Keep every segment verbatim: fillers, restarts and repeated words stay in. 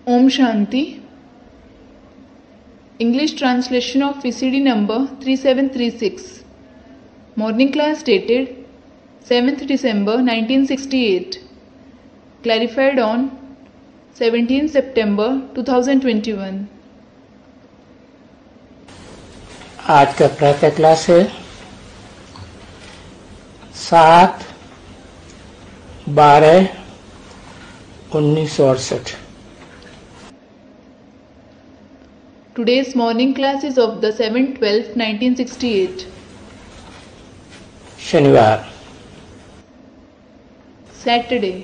Om Shanti. English translation of V C D number three seven three six. Morning class dated seventh December nineteen sixty-eight. Clarified on seventeenth September twenty twenty-one. आज का प्रातः class है सात बारह उन्नीस सौ अड़सठ. Today's morning class is of the seventh twelfth nineteen sixty-eight. शनिवार. Saturday.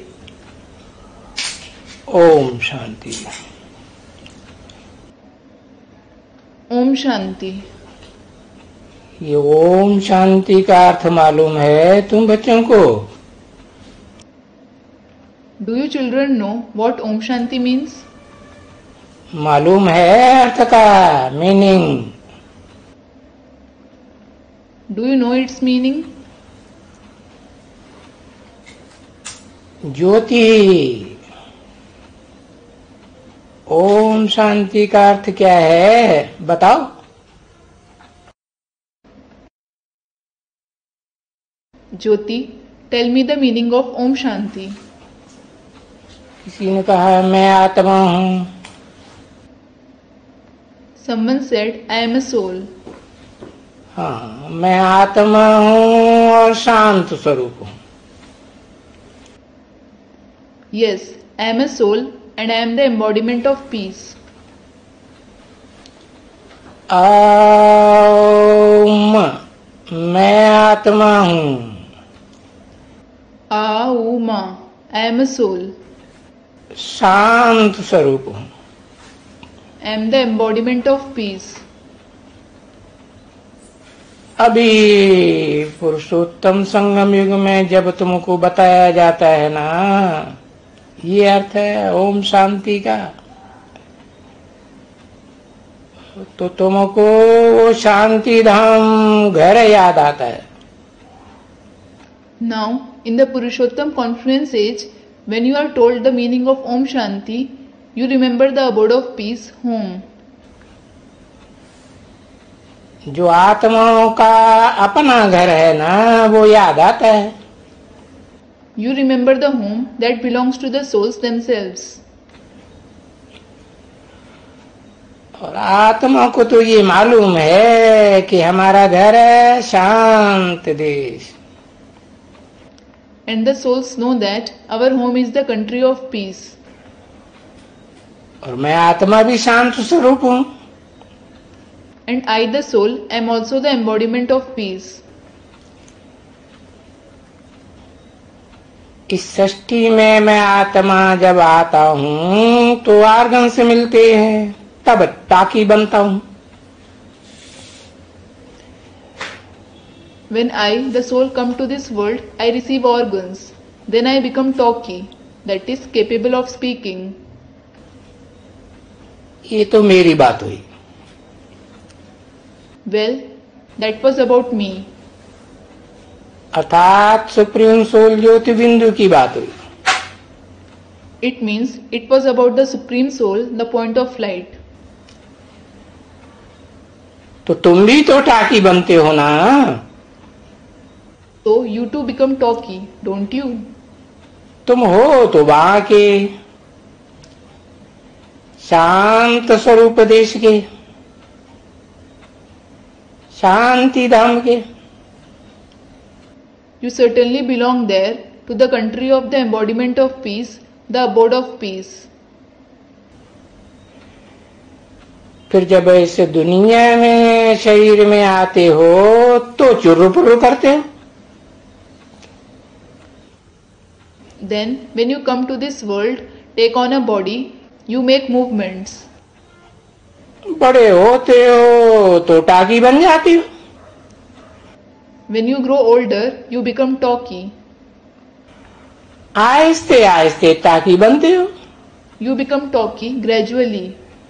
Om Shanti. Om Shanti. ये ओम शांति का अर्थ मालूम है तुम बच्चों को? Do you children know what Om Shanti means? मालूम है अर्थ का meaning? Do you know its meaning? ज्योति. ओम शांति का अर्थ क्या है बताओ? Jyoti, tell me the meaning of Om Shanti. किसी ने कहा मैं आत्मा हूँ. Someone said, I am a soul. हाँ, मैं आत्मा हूँ और शांत स्वरूप हूँ. Yes, I am a soul and I am the embodiment of peace. ओम. मैं आत्मा हूँ. Auma, I am a soul. शांत स्वरूप हूँ. I am the embodiment of peace. अभी पुरुषोत्तम संगम युग में जब तुमको बताया जाता है ना, ये अर्थ है ओम शांति का, तो तुमको वो शांति धाम घर याद आता है. Now, in the Purushottam Conference age, when you are told the meaning of Om Shanti, you remember the abode of peace, home. जो आत्माओं का अपना घर है ना, वो याद आता है. You remember the home that belongs to the souls themselves. और आत्मा को तो ये मालूम है कि हमारा घर है शांत देश. And the souls know that our home is the country of peace. और मैं आत्मा भी शांत स्वरूप हूँ. And I, the soul, am also the embodiment of peace. इस सृष्टि में मैं आत्मा जब आता हूँ तो आर्गन से मिलते हैं, तब टाकी बनता हूँ. When I, the soul, come to this world, I receive organs. Then I become talkie, that is capable of speaking. ये तो मेरी बात हुई. Well, that was about me. अर्थात सुप्रीम सोल ज्योति बिंदु की बात हुई. It means it was about the Supreme Soul, the point of light. तो तुम भी तो टाकी बनते हो ना. So you too become talkie, don't you? तुम हो तो वहां के शांत स्वरूप देश के, शांति धाम के. You certainly belong there to the country of the embodiment of peace, the abode of peace. फिर जब ऐसे दुनिया में शरीर में आते हो तो चुर्र पुर्र करते हो. Then, when you come to this world, take on a body, you make movements. बड़े होते हो तो टाकी बन जाती हो. When you grow older, you become talkie. आहिस्ते आहिस्ते टाकी बनते हो. You become talkie gradually.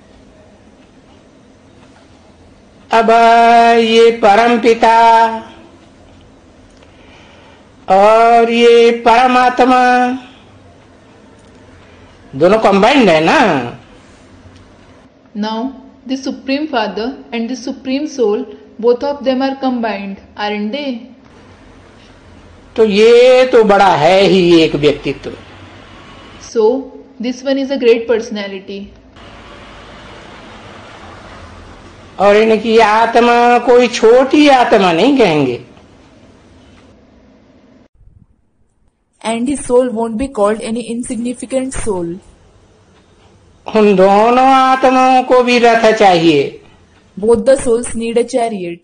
अब ये परम पिता और ये परमात्मा दोनों कंबाइंड है ना, Now, the Supreme Father and the Supreme Soul, both of them are combined, aren't they? तो ये तो बड़ा है ही एक व्यक्तित्व। So, this one is a great personality. और इनकी आत्मा कोई छोटी आत्मा नहीं कहेंगे। And his soul won't be called any insignificant soul. उन दोनों आत्माओं को भी रथ चाहिए। Both the souls need a chariot.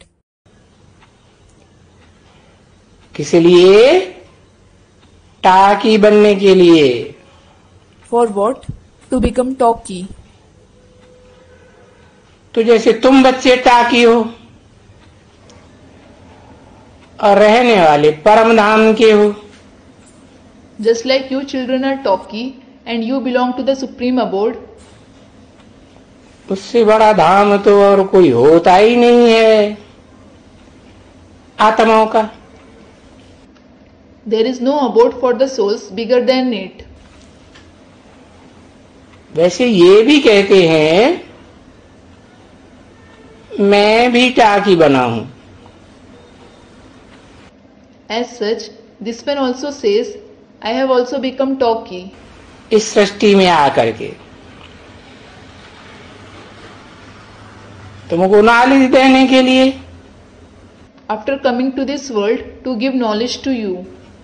किस लिए? टाकी बनने के लिए। For what? To become talkie. तो जैसे तुम बच्चे टाकी हो और रहने वाले परम धाम के हो। Just like you children are talkie and you belong to the Supreme Abode, उससे बड़ा धाम तो और कोई होता ही नहीं है आत्माओं का। there is no abode for the souls bigger than it. वैसे ये भी कहते हैं मैं भी टाकी बना हूं। As such, this one also says, I have also become talkie. इस सृष्टि में आकर के तुमको नॉलेज देने के लिए। After coming to this world to give knowledge to you.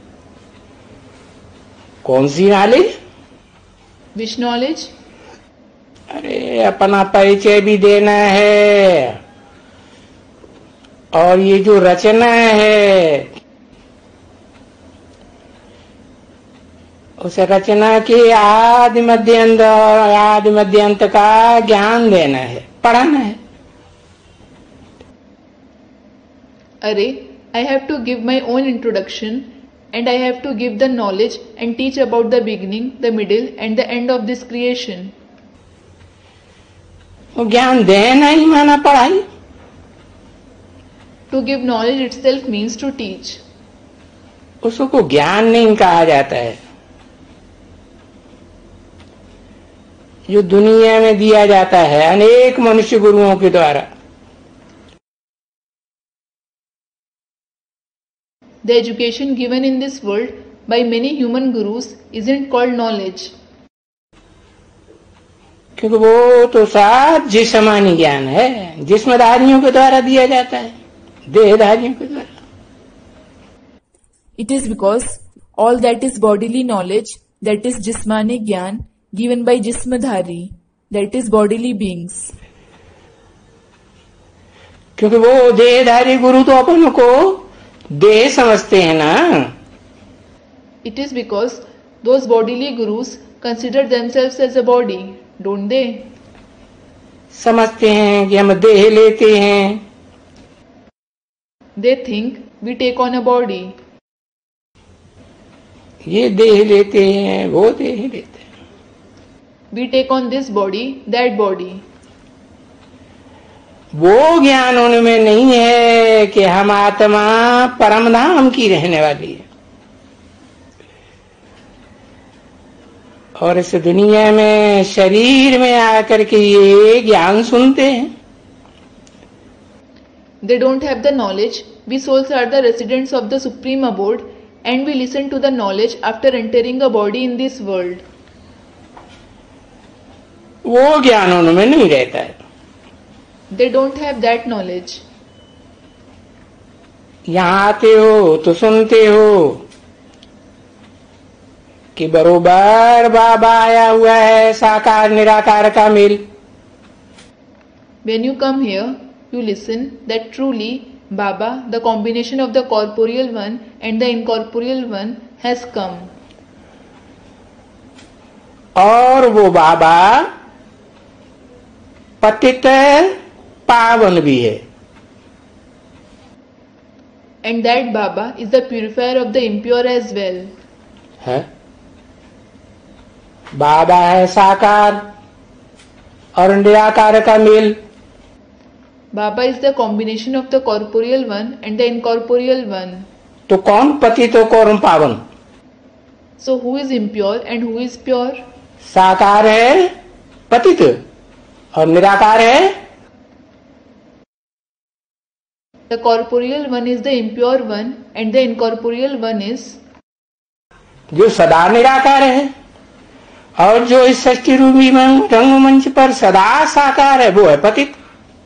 कौन सी नॉलेज? Which knowledge? अरे अपना परिचय भी देना है और ये जो रचना है उस रचना के आदि मध्य अंत और आदि मध्य अंत का ज्ञान देना है, पढ़ाना है। Array, I have to give my own introduction and I have to give the knowledge and teach about the beginning, the middle and the end of this creation. वो ज्ञान देना ही माना पढ़ाई। To give knowledge itself means to teach. उसको ज्ञान नहीं कहा जाता है जो दुनिया में दिया जाता है अनेक मनुष्य गुरुओं के द्वारा। The education given in this world by many human gurus isn't called knowledge. क्योंकि वो तो साथ जिस्मानी ज्ञान है, जिस्मधारियों के द्वारा दिया जाता है, देहधारियों के द्वारा। It is because all that is bodily knowledge, that is jismani gyan, given by jismadhari, that is bodily beings. क्योंकि वो देहधारी गुरु तो अपन को देह समझते हैं ना। It is because those bodily gurus consider themselves as a body, don't they? समझते हैं कि हम देह लेते हैं। They think we take on a body. ये देह लेते हैं, वो देह लेते हैं। We take on this body, that body. वो ज्ञान उनमें नहीं है कि हम आत्मा परम धाम की रहने वाली है और इस दुनिया में शरीर में आकर के ये ज्ञान सुनते हैं। They don't have the knowledge. We souls are the residents of the Supreme Abode and we listen to the knowledge after entering a body in this world. वो ज्ञान उनमें नहीं रहता है। They don't have that knowledge. यहाँ आते हो तो सुनते हो कि बरोबर बाबा आया हुआ है, साकार निराकार का मेल। When you come here, you listen that truly Baba, the combination of the corporeal one and the incorporeal one, has come. और वो बाबा पतित पावन भी है। And that Baba is the purifier of the impure as well. है बाबा है साकार और निराकार का मेल। Baba is the combination of the corporeal one and the incorporeal one. तो कौन पतित और कौन पावन? So who is impure and who is pure? साकार है पतित और निराकार है? The corporeal one is the impure one and the incorporeal one is जो सदा निराकार है और जो इस सृष्टि रूपी रंगमंच पर सदा साकार है वो है पतित।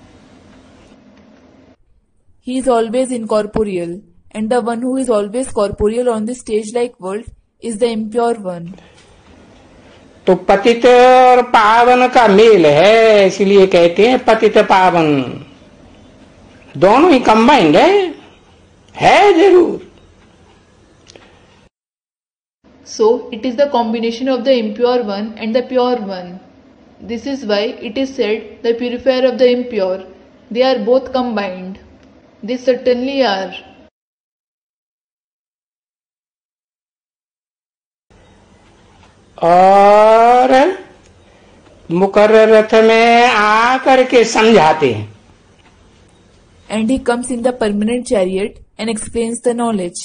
He is always incorporeal, and the one who is always corporeal on the stage-like world is the impure one. तो पतित और पावन का मेल है, इसलिए कहते हैं पतित पावन। दोनों ही कंबाइंड है, है जरूर। So it is the combination of the impure one and the pure one. This is why it is said the purifier of the impure. They are both combined. They certainly are. और मुकर्रर रथ में आकर के समझाते हैं। And he comes in the permanent chariot and explains the knowledge.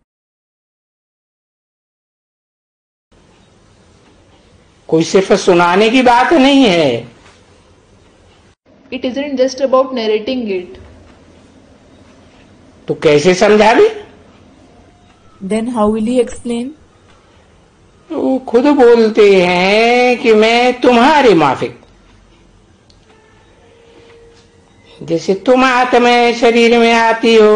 कोई सिर्फ सुनाने की बात नहीं है। It isn't just about narrating it. तो कैसे समझावे? Then how will he explain? वो खुद बोलते हैं कि मैं तुम्हारे माफिक, जैसे तुम आत्मा शरीर में आती हो,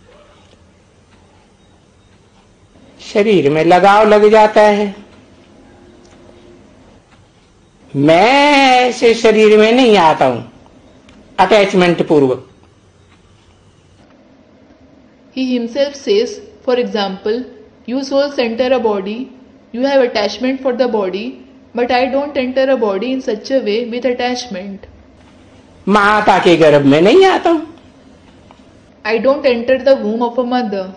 शरीर में लगाव लग जाता है। मैं ऐसे शरीर में नहीं आता हूं अटैचमेंट पूर्वक। He himself says, for example, you souls enter a body, you have attachment for the body, but I don't enter a body in such a way with attachment. माता के गर्भ में नहीं आता हूं। I don't enter the womb of a mother.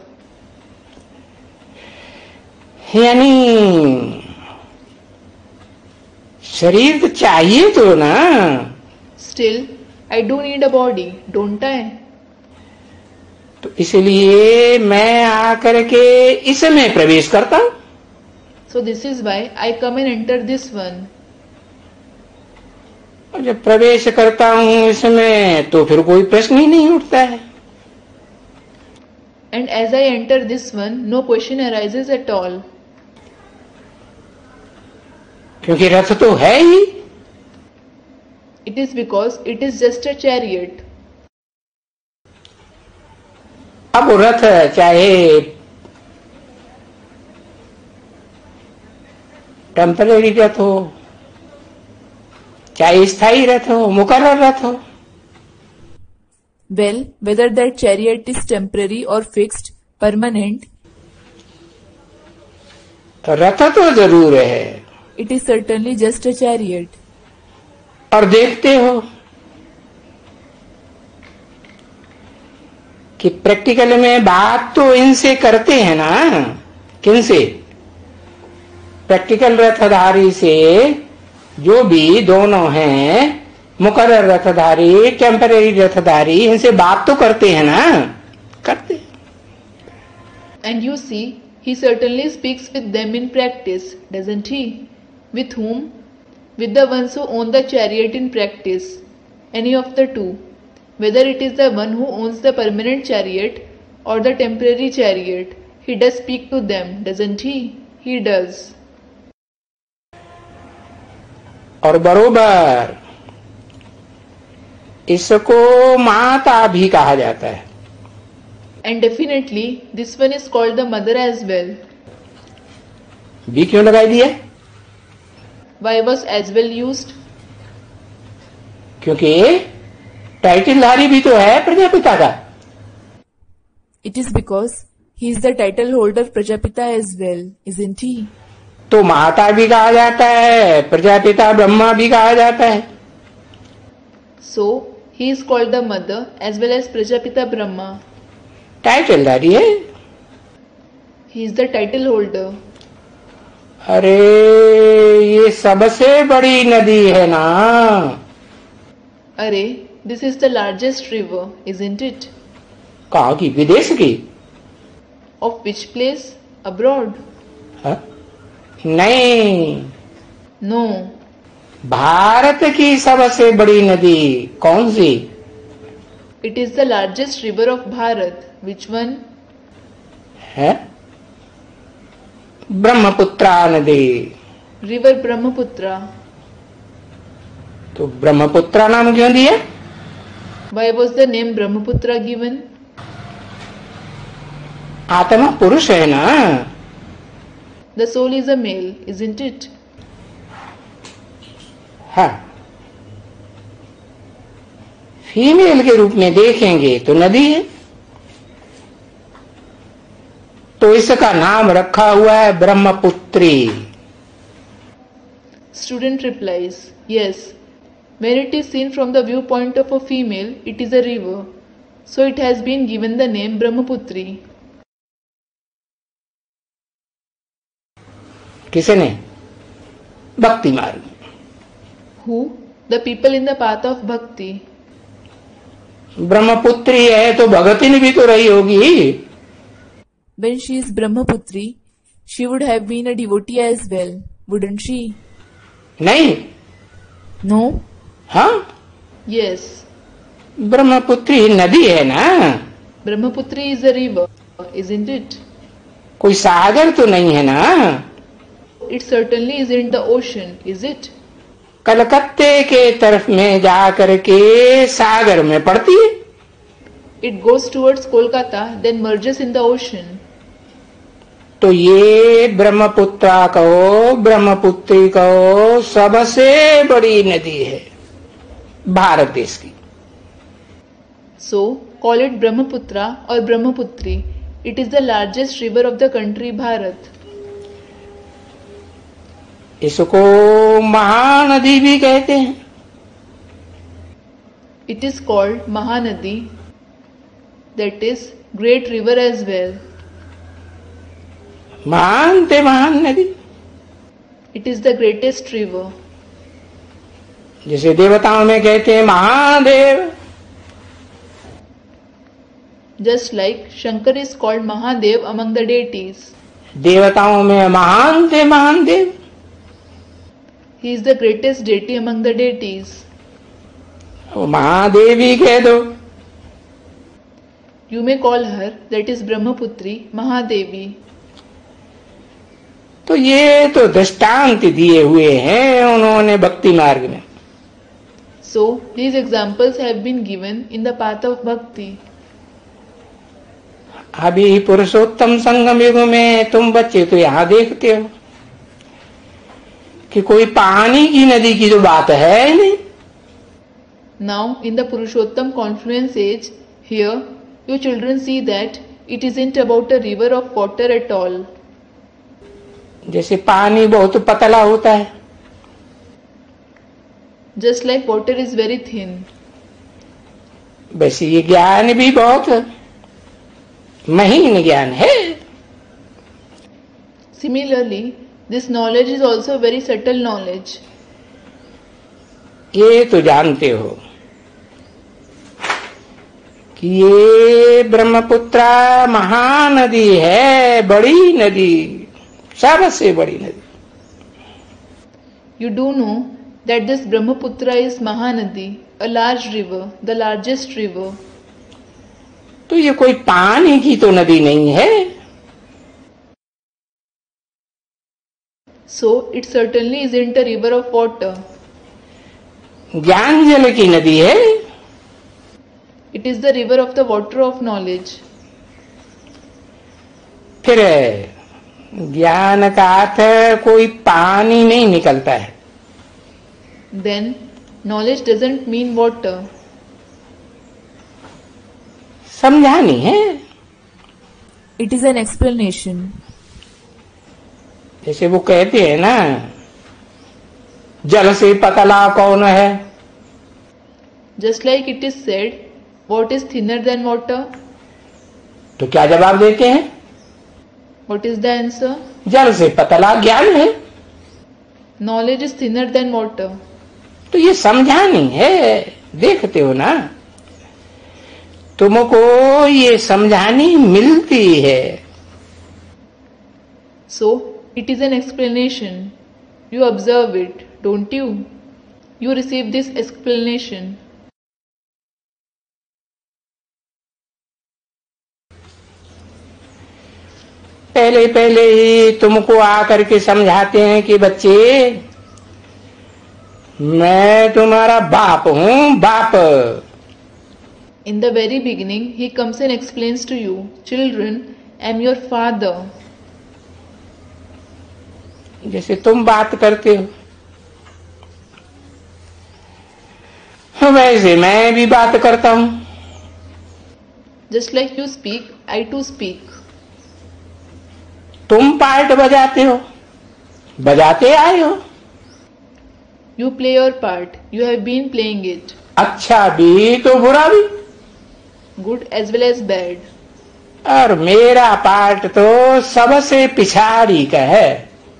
यानी शरीर तो चाहिए तो ना। Still, I do need a body, don't I? तो इसलिए मैं आकर के इसमें प्रवेश करता हूं। So this is why I come and enter this one. और जब प्रवेश करता हूं इसमें तो फिर कोई प्रश्न ही नहीं उठता है। And as I enter this one, no question arises at all. क्योंकि रथ तो है ही। It is because it is just a chariot. अब रथ चाहे टेम्पररी रथ हो, चाहे स्थायी रथ हो, मुकर्रर रथ हो। Well, whether that chariot is temporary or fixed, permanent, रथ तो जरूर है। it is certainly just a chariot. और देखते हो कि प्रैक्टिकल में बात तो इनसे करते हैं ना। किनसे? प्रैक्टिकल रथधारी से, जो भी दोनों हैं, मुकर्रर रथधारी, टेम्पररी रथधारी, इनसे बात तो करते हैं ना। करते। And you see, he certainly speaks with them in practice, doesn't he? With whom? With the ones who own the chariot in practice. Any of the two. Whether it is the one who owns the permanent chariot or the temporary chariot, he does speak to them, doesn't he? He does. और बरोबर इसको माता भी कहा जाता है। And definitely, this one is called the mother as well. भी क्यों लगाई दिया? Why was as well used? क्योंकि टाइटलधारी भी तो है प्रजापिता का। It is because he is the title holder Prajapita as well, isn't he? तो माता भी कहा जाता है, प्रजापिता ब्रह्मा भी कहा जाता है। So, he is called the mother as well as Prajapita Brahma. टाइटलधारी है। He is the title holder. अरे ये सबसे बड़ी नदी है ना। अरे, this is the largest river, isn't it? कहाँ की? विदेश की? Of which place? Abroad? हा? नहीं, No. भारत की सबसे बड़ी नदी कौन सी? It is the largest river of Bharat. Which one? है ब्रह्मपुत्रा नदी। River Brahmaputra. तो ब्रह्मपुत्रा नाम क्यों दिया? Why was the name Brahmaputra given? आत्मा पुरुष है ना। The soul is a male, isn't it? हाँ, फीमेल के रूप में देखेंगे तो नदी है, तो इसका नाम रखा हुआ है ब्रह्मपुत्री। Student replies, yes. When it is seen from the viewpoint of a female, it is a river. So it has been given the name Brahmaputri. किसने? भक्ति मार्ग। Who? The people in the path of bhakti. ब्रह्मपुत्री है तो भगतिन भी तो रही होगी। When she is Brahmaputri, she would have been a devotee as well, wouldn't she? नहीं। No? हाँ, Yes. ब्रह्मपुत्री नदी है ना। Brahmaputri is a river, isn't it? कोई सागर तो नहीं है ना। It certainly isn't the ocean, is it? कलकत्ते के तरफ में जाकर के सागर में पड़ती है। It goes towards Kolkata, then merges in the ocean. तो ये ब्रह्मपुत्रा कहो, ब्रह्मपुत्री कहो, सबसे बड़ी नदी है भारत देश की। So, call it Brahmaputra or Brahmaputri. It is the largest river of the country Bharat. इसको महानदी भी कहते हैं। It is called Mahanadi, that is great river as well. महान ते महान नदी। It is the greatest river. जैसे देवताओं में कहते हैं Mahadev, Just like Shankar is called Mahadev among the deities. देवताओं में महान ते महान देव। He is the greatest deity among the deities. वो महादेवी कह दो। You may call her, that is Brahmaputri, Mahadevi. तो ये तो दृष्टांत दिए हुए हैं उन्होंने भक्ति मार्ग में। So, these examples have been given in the path of bhakti. अभी पुरुषोत्तम संगम युग में तुम बच्चे तो यहाँ देखते हो कि कोई पानी की नदी की तो बात है ही नहीं। Now, in the Purushottam confluence age, here you children see that it isn't about a river of water at all. जैसे पानी बहुत पतला होता है, Just like water is very thin, वैसे ये ज्ञान भी बहुत महीन ज्ञान है। similarly, this knowledge is also very subtle knowledge. ये तो जानते हो कि ये ब्रह्मपुत्रा महानदी है, बड़ी नदी, सबसे बड़ी नदी। You do know that this Brahmaputra is Mahanadi, a large river, the largest river. तो ये कोई पानी की तो नदी नहीं है। So, it certainly isn't a river of water. ज्ञान जल की नदी है। It is the river of the water of knowledge. फिर ज्ञान का अर्थ कोई पानी नहीं निकलता है। Then, knowledge doesn't mean water. समझानी है। It is an explanation. जैसे वो कहते हैं ना, जल से पतला कौन है? Just like it is said, what is thinner than water? तो क्या जवाब देते हैं? What is the answer? जल से पतला ज्ञान है। Knowledge is thinner than water. तो ये समझानी है, देखते हो ना, तुमको ये समझानी मिलती है। So, it is an explanation. You observe it, don't you? you receive this explanation. पहले पहले ही तुमको आकर के समझाते हैं कि बच्चे मैं तुम्हारा बाप हूं, बाप। In the very beginning, he comes and explains to you, children, I am your father. जैसे तुम बात करते हो वैसे मैं भी बात करता हूं। Just like you speak, I too speak. तुम पार्ट बजाते हो, बजाते आए हो। You play your part. You have been playing it. अच्छा भी तो बुरा भी। Good as well as bad. और मेरा पार्ट तो सबसे पिछाड़ी का है।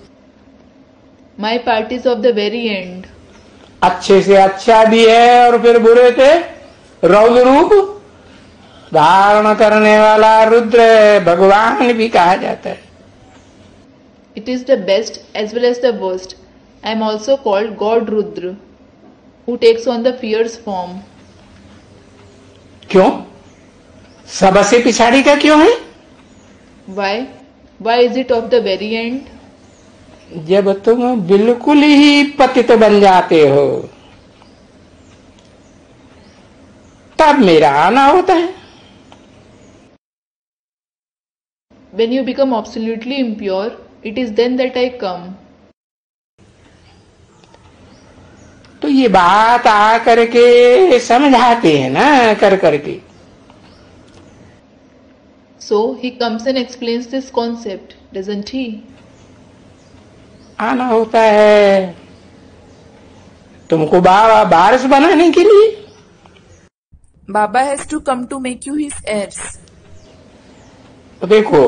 My part is of the very end. अच्छे से अच्छा भी है और फिर बुरे से रौद्र रूप धारण करने वाला रुद्र भगवान भी कहा जाता है। It is the best as well as the worst. I am also called God Rudra, who takes on the fierce form. क्यों? सबसे पिछाड़ी का क्यों है? Why? Why is it of the very end? जब तुम बिल्कुल ही पतित बन जाते हो तब मेरा आना होता है। When you become absolutely impure, it is then that I come. तो ये बात आ करके समझाते हैं ना कर करके। So he comes and explains this concept, doesn't he? आना होता है तुमको बाबा वारिस बनाने के लिए। Baba has to come to make you his heirs. तो देखो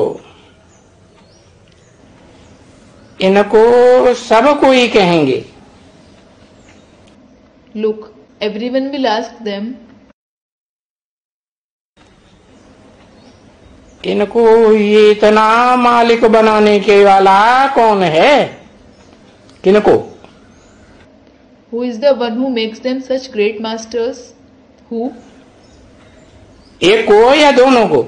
इनको सब कोई कहेंगे। Look, everyone will ask them, इनको ये इतना मालिक बनाने के वाला कौन है? किनको? who is the one who makes them such great masters? Who? एक को या दोनों को?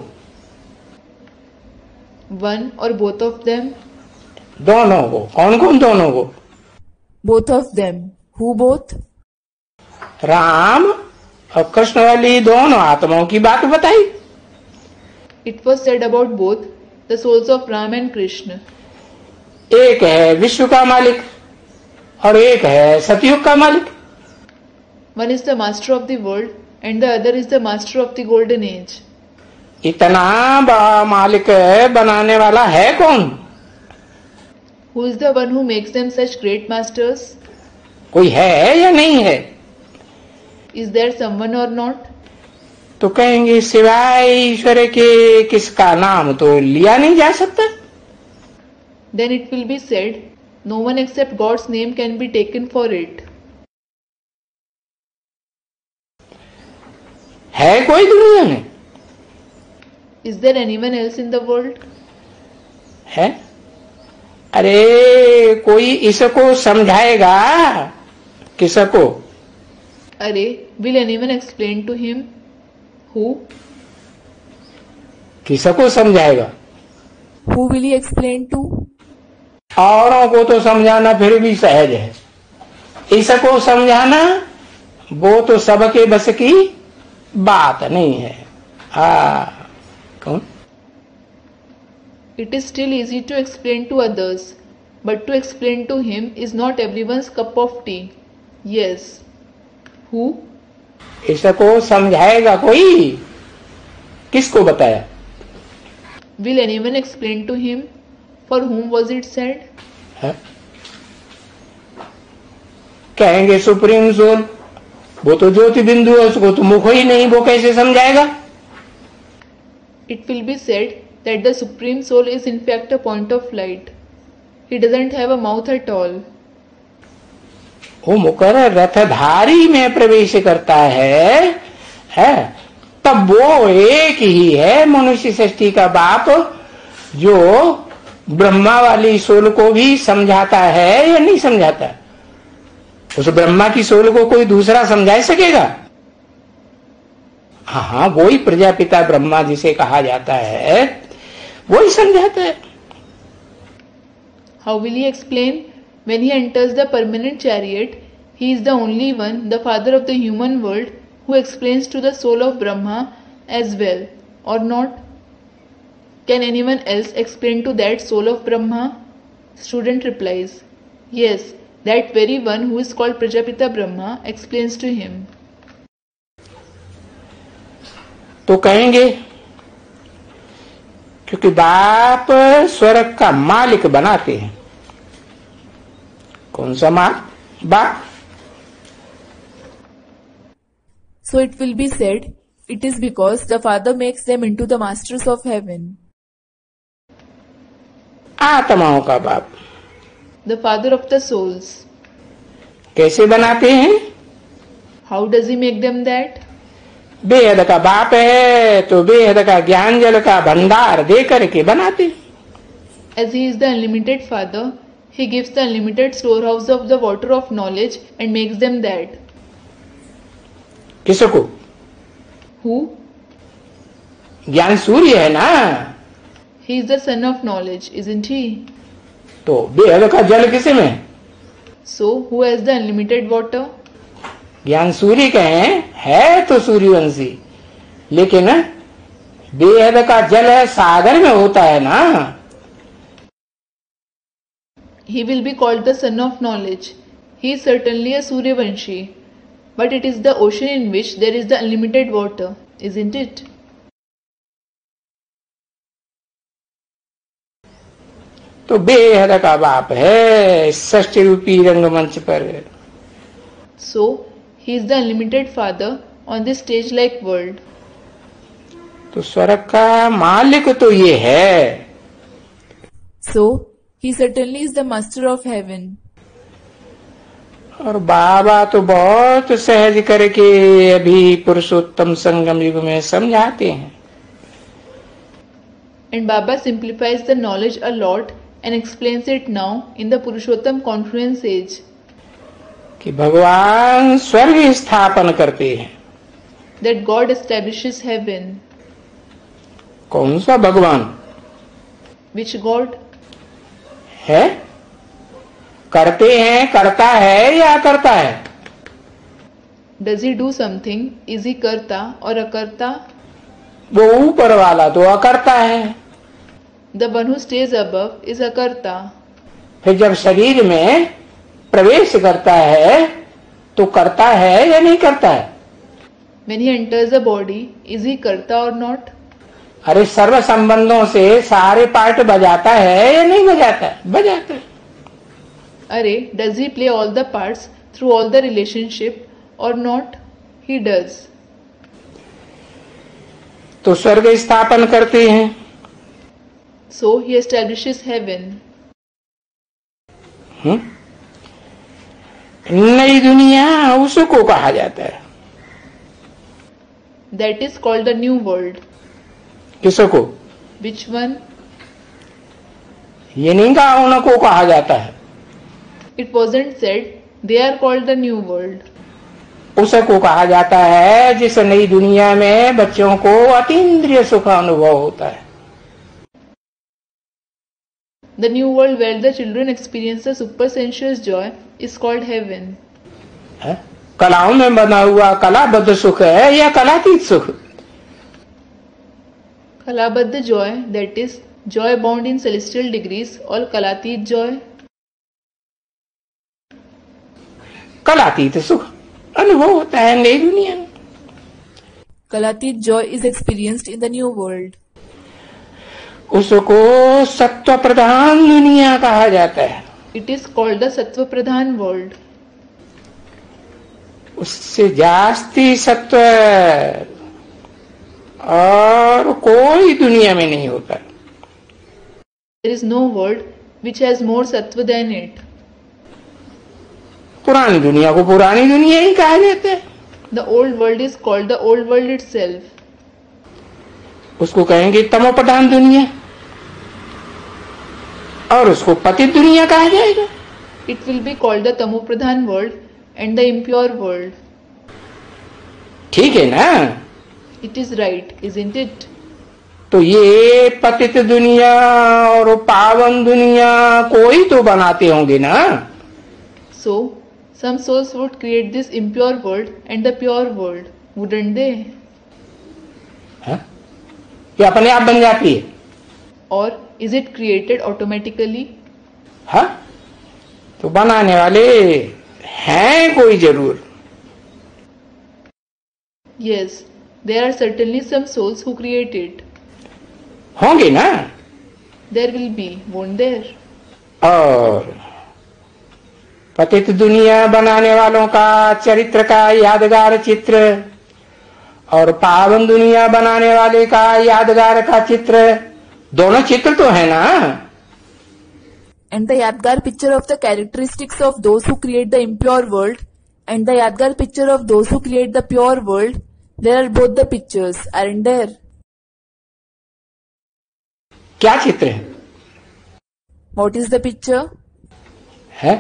One or both of them? दोनों को। कौन कौन दोनों को? Both of them. Who both? Ram और कृष्ण वाली दोनों आत्माओं की बात बताई। It was said about both the souls of Ram and Krishna. एक है विश्व का मालिक और एक है सतयुग का मालिक। One is the master of the world and the other is the master of the golden age. इतना बड़ा मालिक बनाने वाला है कौन? Who is the one who makes them such great masters? कोई है या नहीं है? Is there someone or not? तो कहेंगे सिवाय ईश्वर के किसका नाम तो लिया नहीं जा सकता। Then it will be said, no one except God's name can be taken for it. है कोई दुनिया में? Is there anyone else in the world? है? अरे कोई इसको समझाएगा किसको? अरे, will anyone explain to him? Who? किसको समझाएगा? Who will he explain to? औरों को तो समझाना फिर भी सहज है, इसको समझाना वो तो सबके बस की बात नहीं है। हाँ, कौन? It is still easy to explain to others, but to explain to him is not everyone's cup of tea. Yes. Who? इसको समझाएगा कोई? किसको बताया? Will anyone explain to him? For whom was it said? है? कहेंगे supreme soul, वो तो ज्योति बिंदु है, उसको तो मुख ही नहीं, वो कैसे समझाएगा? It will be said that the Supreme Soul is in fact a point of light. He doesn't have a mouth at all. वो मुकर रथधारी में प्रवेश करता है, है तब वो एक ही है मनुष्य सृष्टि का बाप, जो ब्रह्मा वाली सोल को भी समझाता है या नहीं समझाता? उस ब्रह्मा की सोल को कोई दूसरा समझा सकेगा? हाँ हाँ, वही प्रजापिता ब्रह्मा जिसे कहा जाता है वही समझाता है। How will he explain? When he enters the permanent chariot, he is the only one, the father of the human world, who explains to the soul of Brahma as well, or not? Can anyone else explain to that soul of Brahma? Student replies, yes, that very one who is called Prajapita Brahma explains to him. तो कहेंगे क्योंकि बाप स्वर्ग का मालिक बनाते हैं। कौन सा माल? बाप। So it will be said, it is because the Father makes them into the masters of heaven. आत्माओं का बाप। The father of the souls. कैसे बनाते हैं? How does he make them that? बेहद का बाप है तो बेहद का ज्ञान जल का भंडार दे करके बनाते। As he is the unlimited father, he gives the unlimited storehouse of the water of knowledge and makes them that. किसको? Who? ज्ञान सूर्य है ना। He is the son of knowledge, isn't he? तो बेहद का जल किसे में? So, who has the unlimited water? ज्ञान सूर्य का है, है तो सूर्यवंशी, लेकिन बेहद का जल है सागर में होता है ना। He will be called the son of knowledge. He is certainly a Suryavanshi, but it is the ocean in which there is the unlimited water, isn't it? तो बेहद का बाप है षष्ठी रूपी रंगमंच पर। So, he is the unlimited father on this stage-like world. तो स्वर्ग का मालिक तो ये है। So, he certainly is the master of heaven. और बाबा तो बहुत सहज करके अभी पुरुषोत्तम संगम युग में समझाते हैं। And Baba simplifies the knowledge a lot and explains it now in the Purushottam confluence age. कि भगवान स्वर्ग स्थापन करते हैं। That God establishes heaven. कौन सा भगवान? Which God? है? करते हैं, करता है या करता है? Does he do something? Is he karta or akarta? वो ऊपर वाला तो अकर्ता है। The one who stays above is akarta. फिर जब शरीर में प्रवेश करता है तो करता है या नहीं करता है? When he enters the body, is he karta or not? अरे सर्व संबंधों से सारे पार्ट बजाता है या नहीं बजाता है? बजाता है। अरे, does he play all the parts through all the relationship or not? He does. तो स्वर्ग स्थापन करते हैं। So he establishes heaven. हम्म? नई दुनिया उसको कहा जाता है। That is called the new world. किसको? Which one? ये नहीं कहा उनको कहा जाता है। It wasn't said they are called the new world. उसको कहा जाता है जिस नई दुनिया में बच्चों को अतीन्द्रिय सुख अनुभव होता है। The new world where the children experience the supersensuous joy is called heaven. है? कलाओं में बना हुआ कलाबद्ध सुख है या कलातीत सुख? Kalabadha joy, that is joy bound in celestial degrees, or Kalatit joy. कलातीत सुख अनुभव होता है नई दुनिया में। Kalatit joy is experienced in the new world. उसको सत्व प्रधान दुनिया कहा जाता है। It is called the Sattva Pradhan world. उससे जास्ती सत्व और कोई दुनिया में नहीं होता। There is no world which has more Sattva than it. पुरानी दुनिया को पुरानी दुनिया ही कहा जाता है। The old world is called the old world itself. उसको कहेंगे तमो प्रधान दुनिया और उसको पतित दुनिया कहा जाएगा। It will be called the Tamo Pradhan world and the impure world. ठीक है ना? It is right, isn't it? तो ये पतित दुनिया और पावन दुनिया कोई तो बनाते होंगे ना? So, some souls would create this impure world and the pure world, wouldn't they? हाँ? ये अपने आप बन जाती है? Or is it created automatically? हाँ? तो बनाने वाले हैं कोई जरूर. Yes, there are certainly some souls who create it. होंगे ना? There will be, won't there? और पतित दुनिया बनाने वालों का चरित्र का यादगार चित्र और पावन दुनिया बनाने वाले का यादगार का चित्र, दोनों चित्र तो है ना? And the Yadgar picture of the characteristics of those who create the impure world and the Yadgar picture of those who create the pure world, there are both the pictures, aren't there? क्या चित्र है? What is the picture? है?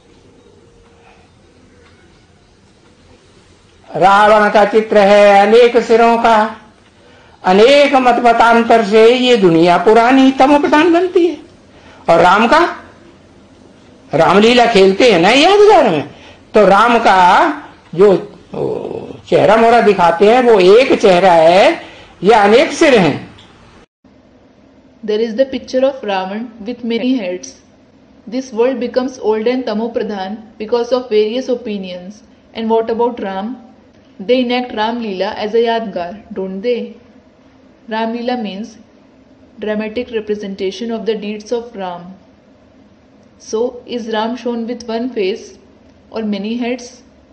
रावण का चित्र है अनेक सिरों का, अनेक मत मतांतर से ये दुनिया पुरानी तमो प्रधान बनती है. और राम का, रामलीला खेलते हैं ना यादगार में, तो राम का जो चेहरा मोहरा दिखाते हैं वो एक चेहरा है या अनेक सिर हैं? There is the picture of Ravan with many heads. This world becomes old and tamopradhan because of various opinions. And what about Ram? They enact Ram Leela as a Yadgar, don't they? Ram Leela means dramatic representation of the deeds of Ram. So, is Ram shown with one face or many heads?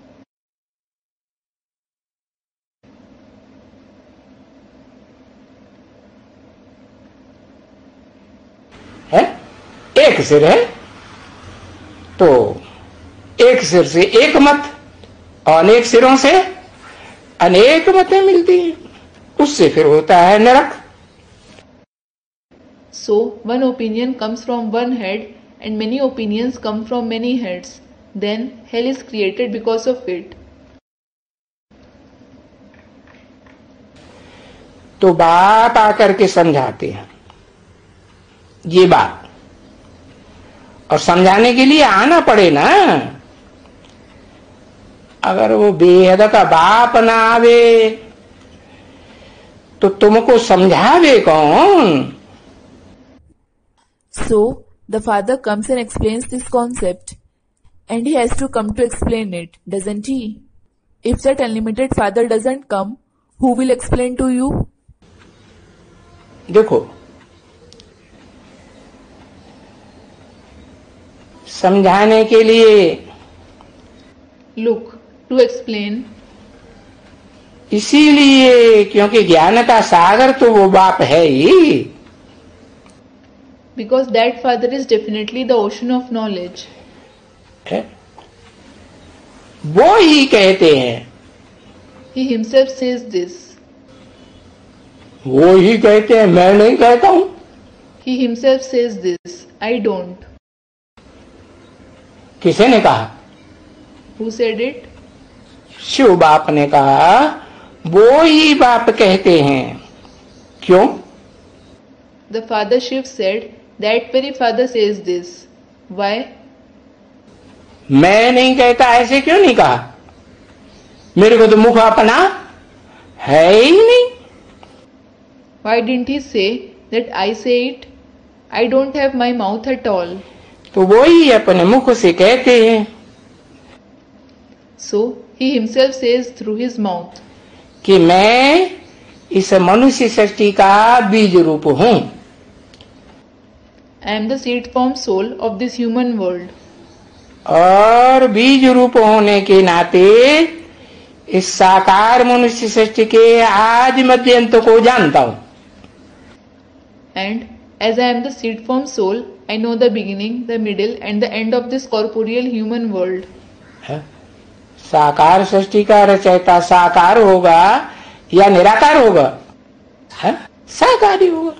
है? एक सिर है तो एक सिर से एक मत और अनेक सिरों से अनेक मतें मिलती हैं, उससे फिर होता है नरक. So, one opinion comes from one head and many opinions come from many heads. Then, hell is created because of it. तो बात आकर के समझाते हैं ये बात, और समझाने के लिए आना पड़े ना. अगर वो बेहद का बाप ना आवे तो तुमको समझावे कौन? So, the father comes and explains this concept, and he has to come to explain it, doesn't he? If that unlimited father doesn't come, who will explain to you? देखो, समझाने के लिए, Look, to explain, इसीलिए क्योंकि ज्ञान का सागर तो वो बाप है ही. because that father is definitely the ocean of knowledge. है? वो ही कहते हैं, He himself says this. वो ही कहते हैं, मैं नहीं कहता हूं. He himself says this. I don't. किसे ने कहा? Who said it? शिव बाप ने कहा. वो ही बाप कहते हैं. क्यों? The father Shiv said, that very father says this. Why? मैं नहीं कहता ऐसे क्यों नहीं कहा? मेरे को तो मुख अपना है ही नहीं. Why didn't he say that I say it? I don't have my mouth at all. तो वो ही अपने मुख से कहते हैं. So, he himself says through his mouth कि मैं इस मनुष्य सृष्टि का बीज रूप हूं. I am the seed form soul of this human world. और बीज रूप होने के नाते इस साकार मनुष्य सृष्टि के आदि मध्य अंत को जानता हूं. And as I am the seed form soul, I know the beginning, the middle and the end of this corporeal human world. है? साकार सृष्टि का रचयिता साकार होगा या निराकार होगा? है? साकार ही होगा.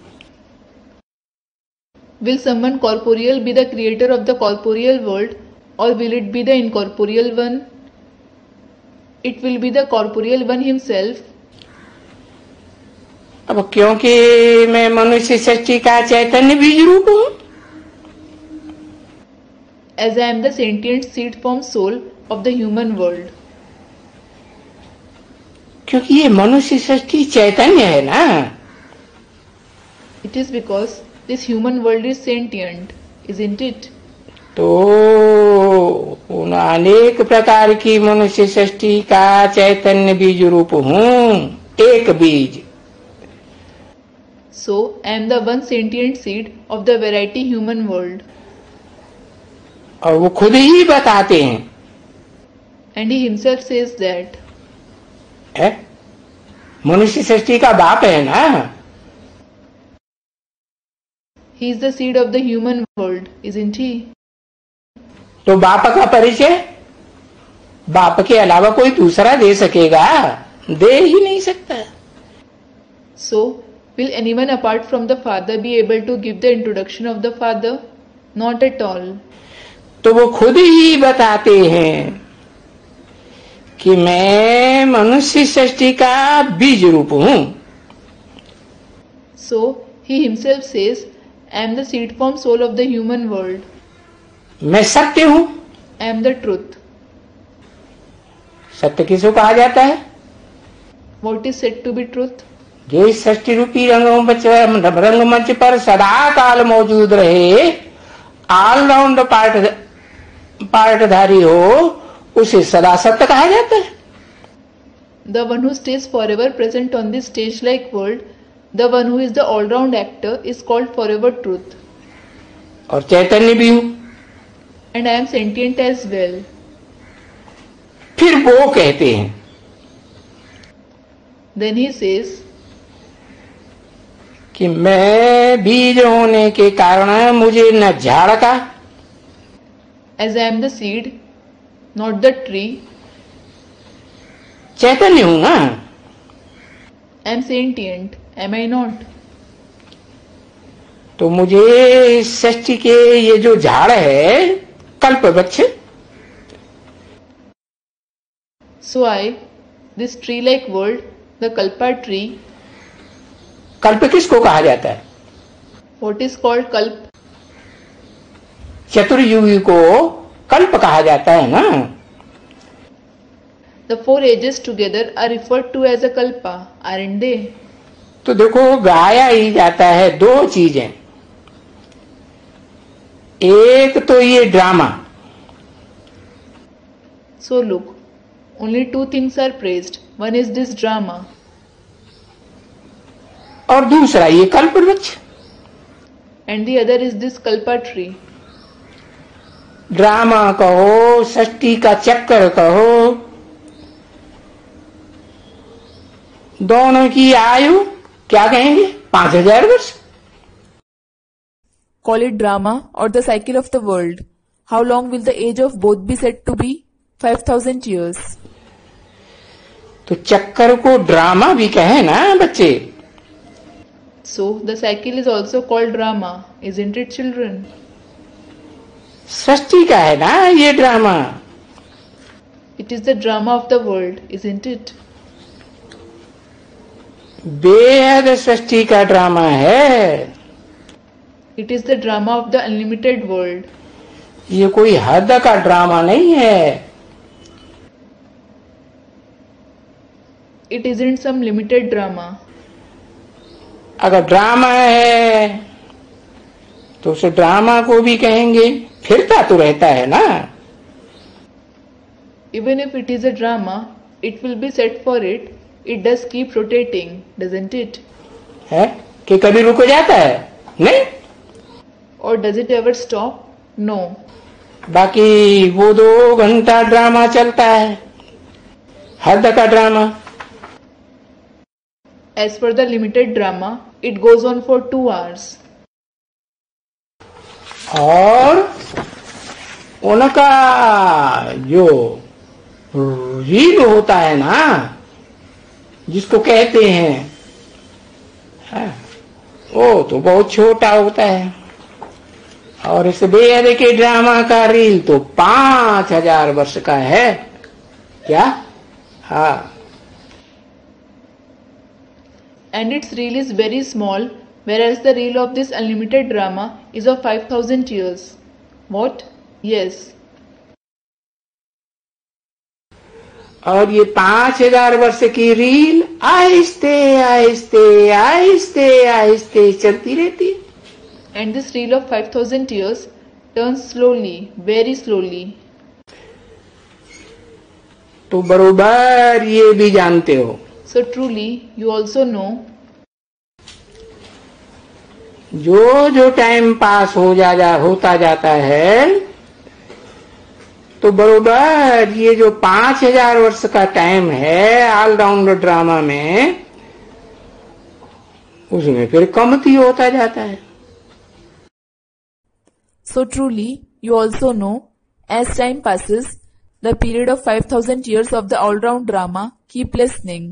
Will someone corporeal be the creator of the corporeal world or will it be the incorporeal one? It will be the corporeal one himself. अब क्योंकि मैं मनुष्य सृष्टि का चैतन्य बीज रूप हूं, as I am the sentient seed form soul of the human world. क्योंकि ये मनुष्य सृष्टि चैतन्य है ना, It is because this human world is sentient, isn't it? तो उन अनेक प्रकार की मनुष्य सृष्टि का चैतन्य बीज रूप हूं, एक बीज। So I am the one sentient seed of the variety human world. और वो खुद ही बताते हैं, And he himself says that. है मनुष्य सृष्टि का बाप है ना, He is the seed of the human world, isn't he? तो बाप का परिचय बाप के अलावा कोई दूसरा दे सकेगा? दे ही नहीं सकता। So, will anyone apart from the father be able to give the introduction of the father? Not at all. तो वो खुद ही बताते हैं कि मैं मनुष्य सृष्टि का बीज रूप हूं। So, he himself says, I am the seed form soul of the human world. मैं सत्य हूं। I am the truth. सत्य किसको कहा जाता है? What is said to be truth? जो इस सृष्टि रूपी रंगमंच रंगमंच पर सदा काल मौजूद रहे, ऑलराउंड पार्ट पार्टधारी हो, उसे सदा सत्य कहा जाता है। The one who stays forever present on this stage-like world, the one who is the all-round actor, is called forever truth. और चैतन्य भी हूं। And I am sentient as well. फिर वो कहते हैं, Then he says, कि मैं बीज होने के कारण मुझे न झाड़ का, as I am the seed, not the tree, चैतन्य हूं ना, I am sentient, am I not? तो मुझे सृष्टि के ये जो झाड़ है, कल्प वृक्ष, So I, this tree-like world, the Kalpa tree, कल्प किसको कहा जाता है? what is called Kalp, चतुर्युगी को कल्प कहा जाता है ना। the four ages together are referred to as a Kalpa, aren't they? तो देखो गाया ही जाता है दो चीजें, एक तो ये drama, So look, only two things are praised. One is this drama, और दूसरा ये कल्प वृक्ष। and the other is this Kalpa tree. Drama कहो, सृष्टि का चक्कर कहो, दोनों की आयु क्या कहेंगे? पांच हजार वर्ष। Call it drama or the cycle of the world. How long will the age of both be said to be? five thousand years. तो चक्कर को ड्रामा भी कहे ना बच्चे। So the cycle is also called drama, isn't it, children? सृष्टि का है ना ये drama. It is the drama of the world, isn't it? बेहद सृष्टि का ड्रामा है। It is the drama of the unlimited world. ये कोई हद का ड्रामा नहीं है। It isn't some limited drama. अगर ड्रामा है तो उसे ड्रामा को भी कहेंगे, फिरता तो रहता है ना। Even if it is a drama, it will be said for it, it does keep rotating, doesn't it? है कि कभी रुक जाता है? नहीं। Or does it ever stop? No. बाकी वो दो घंटा ड्रामा चलता है, हद का drama. As for the limited drama, it goes on for two hours. और उनका जो रील होता है ना, जिसको कहते हैं, है, वो तो बहुत छोटा होता है और इस बेहद के ड्रामा का रील तो पांच हजार वर्ष का है क्या? हाँ। And its reel is very small, whereas the reel of this unlimited drama is of five thousand years. What? Yes. और ये पांच हजार वर्ष की रील आहिस्ते आहिस्ते आहिस्ते आहिस्ते चलती रहती है। And this reel of five thousand years turns slowly, very slowly. तो बरोबर ये भी जानते हो। So truly, you also know, जो जो टाइम पास हो जा, जा होता जाता है तो बरोबर ये जो पांच हजार वर्ष का टाइम है ऑलराउंडर ड्रामा में, उसमें फिर कमती होता जाता है। So truly, you also know, as time passes, the period of five thousand years of the all-round drama keep lessening.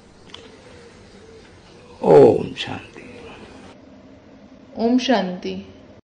Om Shanti. Om Shanti.